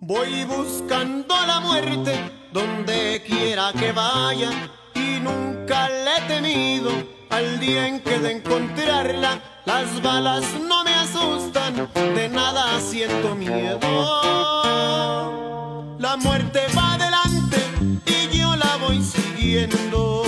Voy buscando la muerte donde quiera que vaya y nunca le he temido. Al día en que de encontrarla las balas no me asustan, de nada siento miedo. La muerte va adelante y yo la voy siguiendo.